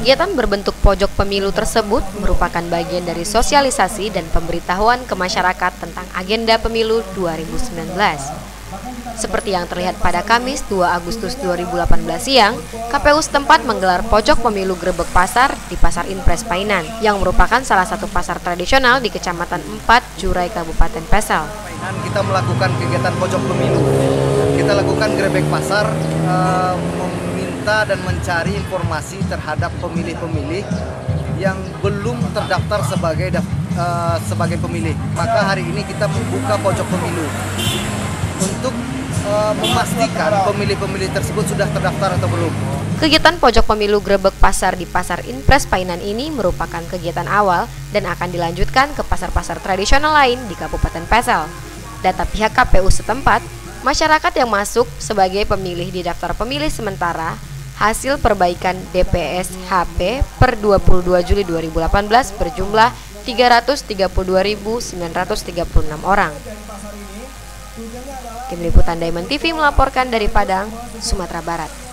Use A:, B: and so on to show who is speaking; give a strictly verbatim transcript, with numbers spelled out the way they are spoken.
A: Kegiatan berbentuk pojok pemilu tersebut merupakan bagian dari sosialisasi dan pemberitahuan ke masyarakat tentang agenda pemilu dua ribu sembilan belas. Seperti yang terlihat pada Kamis dua Agustus dua ribu delapan belas siang, K P U setempat menggelar pojok pemilu Grebek Pasar di Pasar Impres Painan, yang merupakan salah satu pasar tradisional di Kecamatan empat, Jurai, Kabupaten Pesel.
B: Kita melakukan kegiatan pojok pemilu. Kita lakukan Grebek Pasar, uh, meminta dan mencari informasi terhadap pemilih-pemilih yang belum terdaftar sebagai uh, sebagai pemilih. Maka hari ini kita membuka pojok pemilu untuk uh, memastikan pemilih-pemilih tersebut sudah terdaftar atau belum.
A: Kegiatan pojok pemilu Grebek Pasar di Pasar Impres Painan ini merupakan kegiatan awal dan akan dilanjutkan ke pasar-pasar tradisional lain di Kabupaten Pesel. Data pihak K P U setempat, masyarakat yang masuk sebagai pemilih di daftar pemilih sementara hasil perbaikan D P S H P per dua puluh dua Juli dua ribu delapan belas berjumlah tiga ratus tiga puluh dua ribu sembilan ratus tiga puluh enam orang. Tim Liputan Diamond T V melaporkan dari Padang, Sumatera Barat.